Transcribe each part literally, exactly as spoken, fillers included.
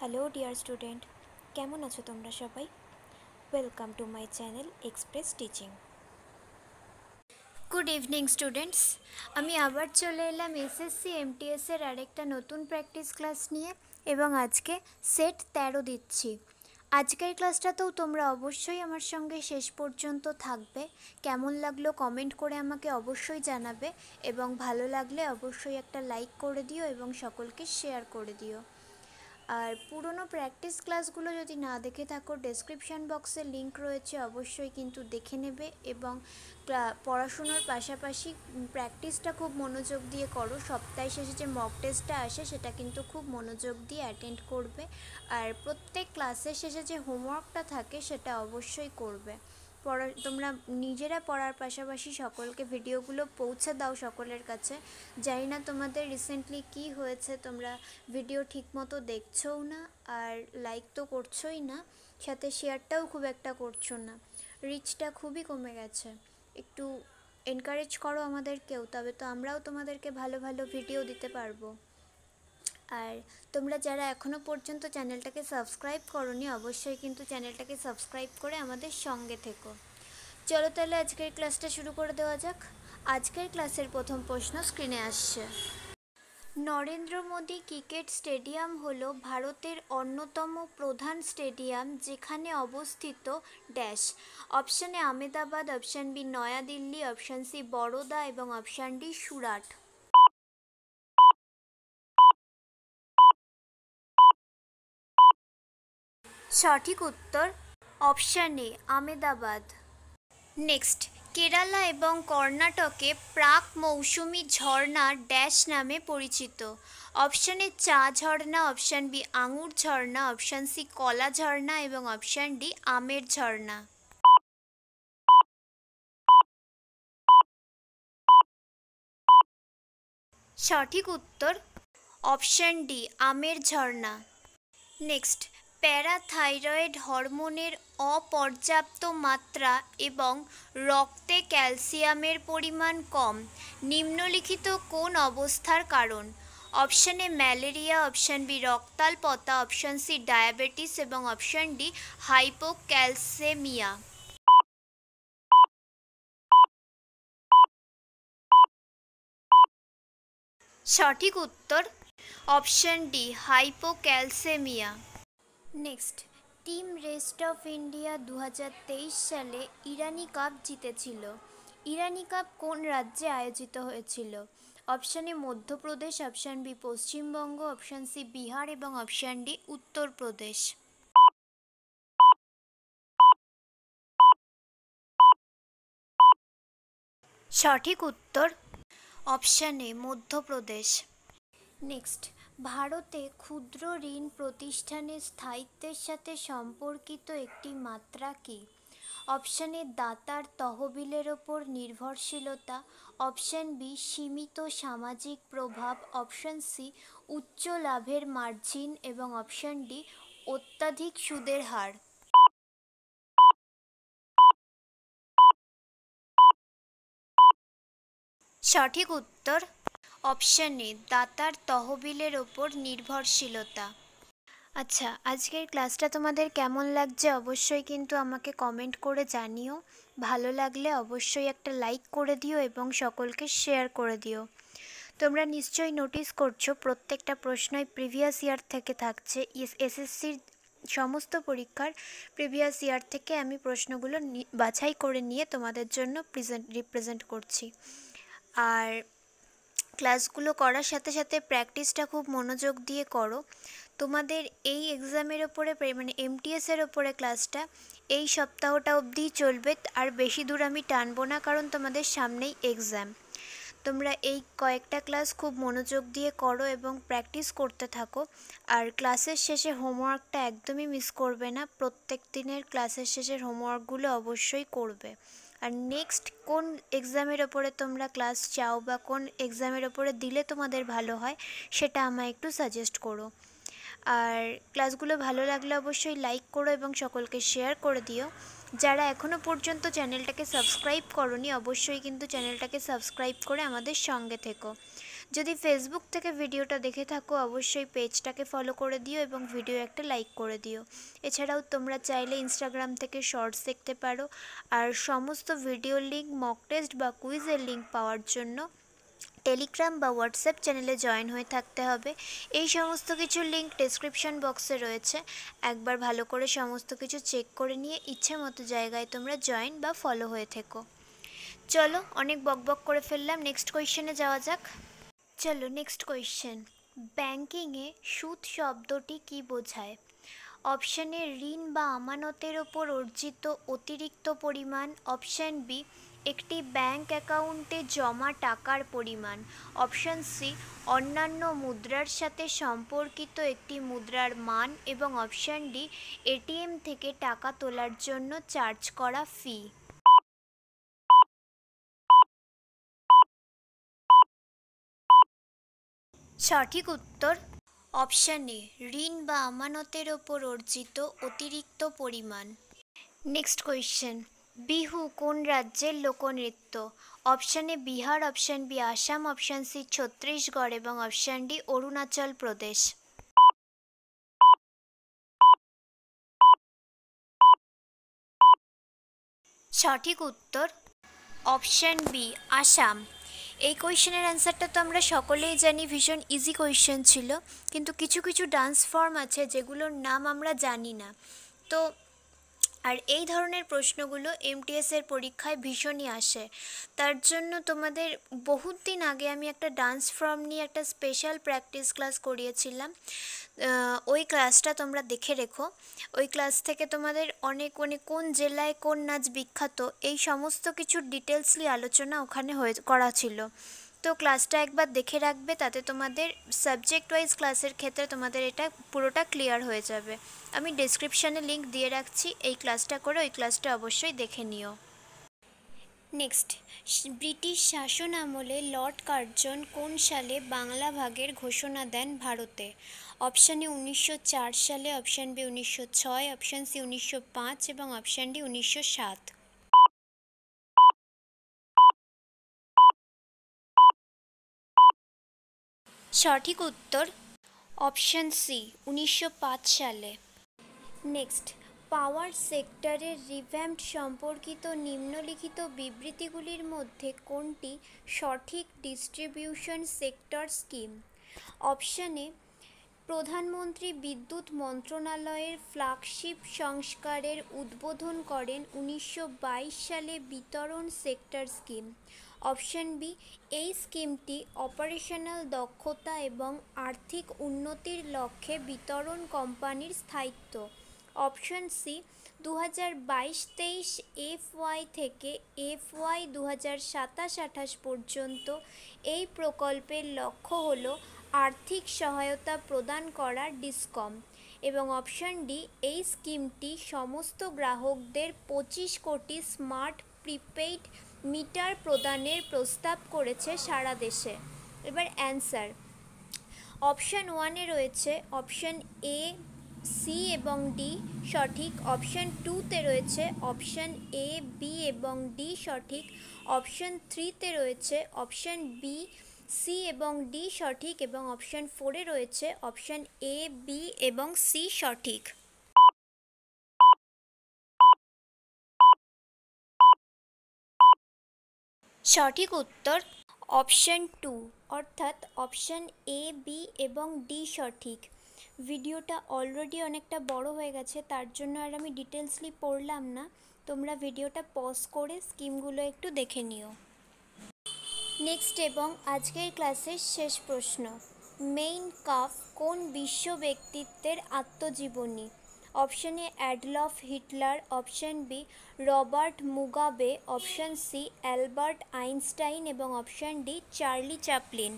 Hello dear student, কেমন আছো তোমরা সবাই? Welcome to my channel express teaching. Good evening students, আমি আবার চলে এলাম এসএসসি এমটিএস এর আরেকটা নতুন প্র্যাকটিস ক্লাস নিয়ে এবং আজকে সেট তেরো দিচ্ছি। আজকের ক্লাসটাতেও তোমরা অবশ্যই আমার সঙ্গে শেষ পর্যন্ত থাকবে। কেমন লাগলো কমেন্ট করে আমাকে অবশ্যই জানাবে এবং ভালো লাগলে অবশ্যই একটা লাইক করে দিও এবং সকলকে শেয়ার করে দিও। আর পুরনো প্র্যাকটিস ক্লাসগুলো যদি না দেখে থাকো, ডেসক্রিপশান বক্সে লিংক রয়েছে, অবশ্যই কিন্তু দেখে নেবে এবং পড়াশুনোর পাশাপাশি প্র্যাকটিসটা খুব মনোযোগ দিয়ে করো। সপ্তাহে শেষে যে মক টেস্টটা আসে সেটা কিন্তু খুব মনোযোগ দিয়ে অ্যাটেন্ড করবে। আর প্রত্যেক ক্লাসের শেষে যে হোমওয়ার্কটা থাকে সেটা অবশ্যই করবে। পড়া তোমরা নিজেরা পড়ার পাশাপাশি সকলকে ভিডিওগুলো পৌঁছে দাও সকলের কাছে। জানি না তোমাদের রিসেন্টলি কি হয়েছে, তোমরা ভিডিও ঠিকমতো দেখছোও না আর লাইক তো করছোই না, সাথে শেয়ারটাও খুব একটা করছো না। রিচটা খুবই কমে গেছে। একটু এনকারেজ করো আমাদেরকেও, তবে তো আমরাও তোমাদেরকে ভালো ভালো ভিডিও দিতে পারবো। আর তোমরা যারা এখনও পর্যন্ত চ্যানেলটাকে সাবস্ক্রাইব করোনি, অবশ্যই কিন্তু চ্যানেলটাকে সাবস্ক্রাইব করে আমাদের সঙ্গে থেকো। চলো তাহলে আজকের ক্লাসটা শুরু করে দেওয়া যাক। আজকের ক্লাসের প্রথম প্রশ্ন স্ক্রিনে আসছে। নরেন্দ্র মোদী ক্রিকেট স্টেডিয়াম হলো ভারতের অন্যতম প্রধান স্টেডিয়াম যেখানে অবস্থিত dash. Option A Ahmedabad, option B Naya Dilli, option C Baroda এবং অপশান ডি সুরাট। সঠিক উত্তর option A Ahmedabad. Next, Kerala এবং কর্ণাটকে প্রাক মৌসুমি ঝর্ণা ড্যাশ নামে পরিচিত। অপশান এ চা ঝর্ণা, অপশান বি আঙুর ঝর্ণা, অপশান সি কলা ঝর্ণা এবং অপশান ডি আমের ঝর্ণা। সঠিক উত্তর অপশান ডি আমের ঝর্ণা। নেক্সট, প্যারাথাইরয়েড হরমোনের অপর্যাপ্ত মাত্রা এবং রক্তে ক্যালসিয়ামের পরিমাণ কম নিম্নলিখিত কোন অবস্থার কারণ? Option A malaria, option B রক্তাল্পতা, অপশান সি ডায়াবেটিস এবং অপশান ডি হাইপোক্যালসেমিয়া। সঠিক উত্তর option D hypocalcaemia. Next, team rest of India দু হাজার তেইশ সালে ইরানি কাপ জিতেছিল। ইরানি কাপ কোন রাজ্যে আয়োজিত হয়েছিল? Option A Madhya Pradesh, option B Paschimbanga, option C Bihar এবং অপশান ডি উত্তরপ্রদেশ। সঠিক উত্তর অপশান এ মধ্যপ্রদেশ। নেক্সট, ভারতে ক্ষুদ্র ঋণ প্রতিষ্ঠানের স্থায়িত্বের সাথে সম্পর্কিত একটি মাত্রা কি? অপশান এ দাতার তহবিলের ওপর নির্ভরশীলতা, অপশান বি সীমিত সামাজিক প্রভাব, অপশান সি উচ্চ লাভের মার্জিন এবং অপশান ডি অত্যাধিক সুদের হার। সঠিক উত্তর অপশান এ দাতার তহবিলের ওপর নির্ভরশীলতা। আচ্ছা, আজকের ক্লাসটা তোমাদের কেমন লাগছে অবশ্যই কিন্তু আমাকে কমেন্ট করে জানিও। ভালো লাগলে অবশ্যই একটা লাইক করে দিও এবং সকলকে শেয়ার করে দিও। তোমরা নিশ্চয়ই নোটিস করছো প্রত্যেকটা প্রশ্নই প্রিভিয়াস ইয়ার থেকে থাকছে। এসএসসির সমস্ত পরীক্ষার প্রিভিয়াস ইয়ার থেকে আমি প্রশ্নগুলো বাছাই করে নিয়ে তোমাদের জন্য প্রেজেন্ট রিপ্রেজেন্ট করছি। আর ক্লাসগুলো করার সাথে সাথে প্র্যাকটিসটা খুব মনোযোগ দিয়ে করো। তোমাদের এই এক্সামের ওপরে মানে এমটিএসের ওপরে ক্লাসটা এই সপ্তাহটা অবধিই চলবে, আর বেশি দূর আমি টানবো না, কারণ তোমাদের সামনেই এক্সাম। তোমরা এই কয়েকটা ক্লাস খুব মনোযোগ দিয়ে করো এবং প্র্যাকটিস করতে থাকো। আর ক্লাসের শেষে হোমওয়ার্কটা একদমই মিস করবে না। প্রত্যেক দিনের ক্লাসের শেষের হোমওয়ার্কগুলো অবশ্যই করবে। আর নেক্সট কোন এক্সামের ওপরে তোমরা ক্লাস চাও বা কোন এক্সামের ওপরে দিলে তোমাদের ভালো হয় সেটা আমায় একটু সাজেস্ট করো। আর ক্লাসগুলো ভালো লাগলে অবশ্যই লাইক করো এবং সকলকে শেয়ার করে দিও। যারা এখনও পর্যন্ত চ্যানেলটাকে সাবস্ক্রাইব করোনি, অবশ্যই কিন্তু চ্যানেলটাকে সাবস্ক্রাইব করে আমাদের সঙ্গে থেকো। যদি ফেসবুক থেকে ভিডিওটা দেখে থাকো অবশ্যই পেজটাকে ফলো করে দিও এবং ভিডিও একটা লাইক করে দিও। এছাড়াও তোমরা চাইলে ইনস্টাগ্রাম থেকে শর্টস দেখতে পারো। আর সমস্ত ভিডিও লিঙ্ক, মক টেস্ট বা কুইজের লিঙ্ক পাওয়ার জন্য টেলিগ্রাম বা হোয়াটসঅ্যাপ চ্যানেলে জয়েন হয়ে থাকতে হবে। এই সমস্ত কিছুর লিঙ্ক ডেসক্রিপশন বক্সে রয়েছে। একবার ভালো করে সমস্ত কিছু চেক করে নিয়ে ইচ্ছে মতো জায়গায় তোমরা জয়েন বা ফলো হয়ে থেকো। চলো, অনেক বকবক করে ফেললাম, নেক্সট কোয়েশ্চেনে যাওয়া যাক। চলো নেক্সট কোয়েশ্চেন, ব্যাংকিংয়ে সুদ শব্দটি কী বোঝায়? অপশানে ঋণ বা আমানতের ওপর অর্জিত অতিরিক্ত পরিমাণ। অপশান বি, একটি ব্যাংক অ্যাকাউন্টে জমা টাকার পরিমাণ। অপশান সি, অন্যান্য মুদ্রার সাথে সম্পর্কিত একটি মুদ্রার মান। এবং অপশান ডি, এটিএম থেকে টাকা তোলার জন্য চার্জ করা ফি। সঠিক উত্তর অপশান এ, ঋণ বা আমানতের ওপর অর্জিত অতিরিক্ত পরিমাণ। নেক্সট কোয়েশ্চেন, বিহু কোন রাজ্যের লোকনৃত্য? Option A Bihar, option B Assam, option C Chhattisgarh এবং অপশান ডি অরুণাচল প্রদেশ। সঠিক উত্তর অপশান বি আসাম। এই কোয়েশ্চেনের অ্যান্সারটা তো আমরা সকলেই জানি, ভীষণ ইজি কোয়েশ্চেন ছিল, কিন্তু কিছু কিছু ডান্স ফর্ম আছে যেগুলোর নাম আমরা জানি না। তো আর এই ধরনের প্রশ্নগুলো এমটিএসের পরীক্ষায় ভীষণই আসে। তার জন্য তোমাদের বহুত দিন আগে আমি একটা ডান্স ফর্ম নিয়ে একটা স্পেশাল প্র্যাকটিস ক্লাস করিয়েছিলাম। ওই ক্লাসটা তোমরা দেখে রেখো। ওই ক্লাস থেকে তোমাদের অনেক মানে কোন জেলায় কোন নাচ বিখ্যাত এই সমস্ত কিছুর ডিটেলসলি আলোচনা ওখানে হয়ে করা ছিল। তো ক্লাসটা একবার দেখে রাখবে, তাতে তোমাদের সাবজেক্ট ওয়াইজ ক্লাসের ক্ষেত্রে তোমাদের এটা পুরোটা ক্লিয়ার হয়ে যাবে। আমি ডেসক্রিপশানে লিঙ্ক দিয়ে রাখছি, এই ক্লাসটা করে ওই ক্লাসটা অবশ্যই দেখে নিও। নেক্সট, ব্রিটিশ শাসন আমলে লর্ড কার্জন কোন সালে বাংলা ভাগের ঘোষণা দেন ভারতে? অপশান এ উনিশশো চার সালে, অপশান বি উনিশশো ছয়, অপশান সি উনিশশো পাঁচ এবং অপশান ডি উনিশশো সাত। সঠিক উত্তর অপশান সি উনিশশো পাঁচ সালে। নেক্সট, পাওয়ার সেক্টরের রিভ্যাম্প সম্পর্কিত নিম্নলিখিত বিবৃতিগুলির মধ্যে কোনটি সঠিক distribution sector scheme? Option A প্রধানমন্ত্রী বিদ্যুৎ মন্ত্রণালয়ের ফ্ল্যাগশিপ সংস্কারের উদ্বোধন করেন উনিশশো বাইশ সালে বিতরণ সেক্টর স্কিম। অপশান বি, এই স্কিমটি অপারেশনাল দক্ষতা এবং আর্থিক উন্নতির লক্ষ্যে বিতরণ কোম্পানির স্থায়িত্ব। অপশান সি, দু হাজার বাইশ তেইশ এফ ওয়াই থেকে এফ ওয়াই দু হাজার সাতাশ আঠাশ পর্যন্ত এই প্রকল্পের লক্ষ্য হল আর্থিক সহায়তা প্রদান করা ডিসকম। এবং অপশান ডি, এই স্কিমটি সমস্ত গ্রাহকদের পঁচিশ কোটি স্মার্ট প্রিপেইড মিটার প্রদানের প্রস্তাব করেছে সারা দেশে। এবার অ্যান্সার, অপশান ওয়ানে রয়েছে অপশান এ, সি এবং ডি সঠিক। অপশান টুতে রয়েছে অপশান এ, বি এবং ডি সঠিক। অপশান থ্রিতে রয়েছে অপশান বি, সি এবং ডি সঠিক এবং অপশান ফোরে রয়েছে অপশান এ, বি এবং সি সঠিক। সঠিক উত্তর অপশান টু অর্থাৎ অপশান এ, বি এবং ডি সঠিক। ভিডিওটা অলরেডি অনেকটা বড় হয়ে গেছে, তার জন্য আর আমি ডিটেলসলি পড়লাম না। তোমরা ভিডিওটা পজ করে স্কিমগুলো একটু দেখে নিও। নেক্সট এবং আজকের ক্লাসের শেষ প্রশ্ন, মেইন কাফ কোন বিশ্ব ব্যক্তিত্বের আত্মজীবনী? Option A Adolf Hitler, option B Robert Mugabe, option C Albert Einstein এবং অপশান ডি চার্লি চ্যাপলিন।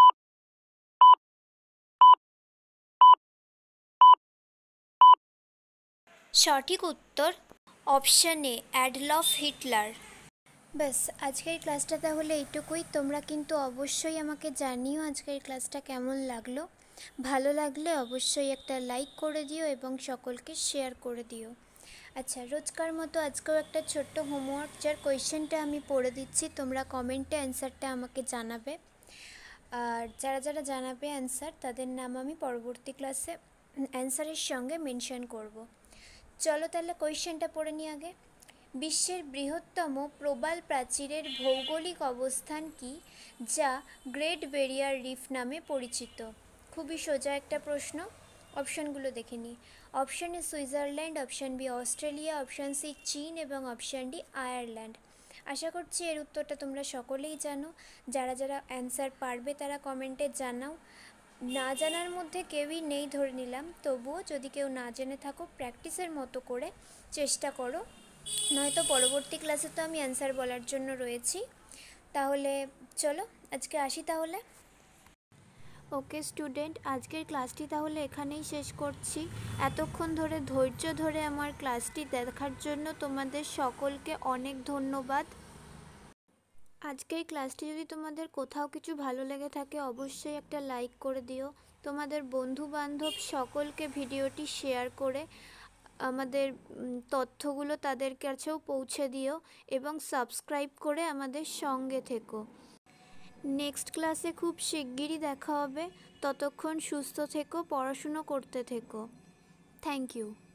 সঠিক উত্তর অপশান এ অ্যাডলফ হিটলার। ব্যাস, আজকের ক্লাসটা তাহলে এইটুকুই। তোমরা কিন্তু অবশ্যই আমাকে জানিও আজকের ক্লাসটা কেমন লাগলো। ভালো লাগলে অবশ্যই একটা লাইক করে দিও এবং সকলকে শেয়ার করে দিও। আচ্ছা, রোজকার মতো আজকেও একটা ছোট্ট হোমওয়ার্ক, যার কোয়েশ্চেনটা আমি পড়ে দিচ্ছি, তোমরা কমেন্টে অ্যান্সারটা আমাকে জানাবে। আর যারা যারা জানাবে অ্যান্সার তাদের নাম আমি পরবর্তী ক্লাসে অ্যান্সারের সঙ্গে মেনশন করব। চলো তাহলে কোয়েশ্চেনটা পড়ে নিই আগে। বিশ্বের বৃহত্তম প্রবাল প্রাচীরের ভৌগোলিক অবস্থান কি, যা গ্রেট ব্যারিয়ার রিফ নামে পরিচিত? খুবই সোজা একটা প্রশ্ন। অপশানগুলো দেখে নিই। Option A Switzerland, option B Australia, option C চীন এবং অপশান ডি আয়ারল্যান্ড। আশা করছি এর উত্তরটা তোমরা সকলেই জানো। যারা যারা অ্যান্সার পারবে তারা কমেন্টে জানাও। না জানার মধ্যে কেউই নেই ধরে নিলাম, তবুও যদি কেউ না জেনে থাকো প্র্যাকটিসের মতো করে চেষ্টা করো, নয়তো পরবর্তী ক্লাসে তো আমি অ্যান্সার বলার জন্য রয়েছি। তাহলে চলো আজকে আসি তাহলে। ওকে স্টুডেন্ট, আজকের ক্লাসটি তাহলে এখানেই শেষ করছি। এতক্ষণ ধরে ধৈর্য ধরে আমার ক্লাসটি দেখার জন্য তোমাদের সকলকে অনেক ধন্যবাদ। আজকের ক্লাসটি যদি তোমাদের কোথাও কিছু ভালো লেগে থাকে অবশ্যই একটা লাইক করে দিও। তোমাদের বন্ধু বান্ধব সকলকে ভিডিওটি শেয়ার করে আমাদের তথ্যগুলো তাদের কাছেও পৌঁছে দিও এবং সাবস্ক্রাইব করে আমাদের সঙ্গে থেকো। নেক্সট ক্লাসে খুব শিগগিরই দেখা হবে। ততক্ষণ সুস্থ থেকো, পড়াশুনো করতে থেকো। Thank you.